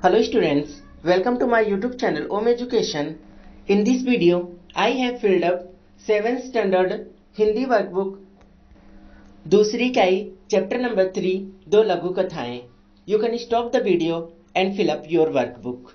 Hello students, welcome to my YouTube channel Om Education. In this video, I have filled up 7th standard Hindi workbook दूसरी इकाई chapter number 3 दो लघु कथाएं. You can stop the video and fill up your workbook.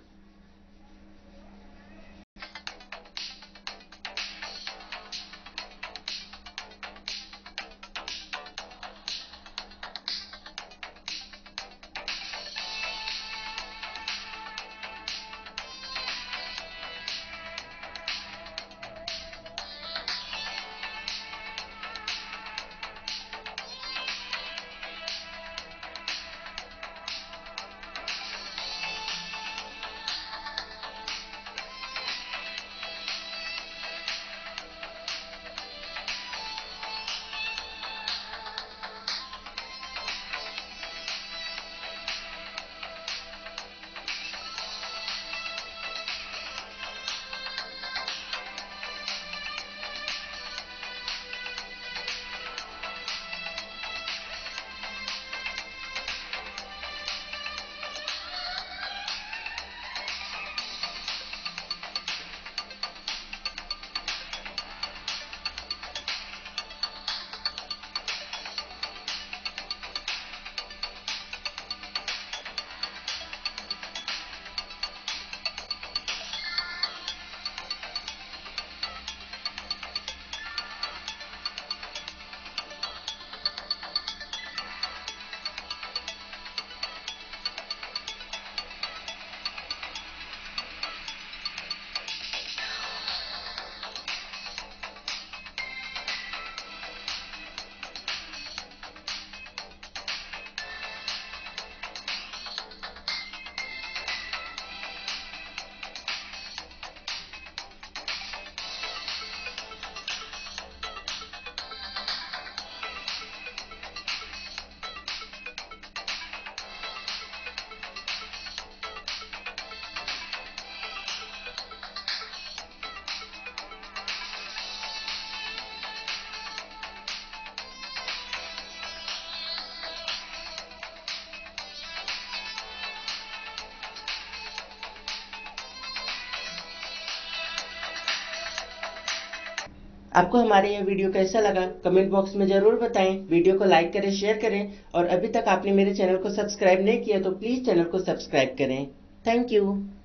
आपको हमारे यह video कैसा लगा कमेंट बॉक्स में जरूर बताएं। वीडियो को लाइक करें, शेयर करें और अभी तक आपने मेरे चैनल को सब्सक्राइब नहीं किया तो प्लीज चैनल को सब्सक्राइब करें। Thank you.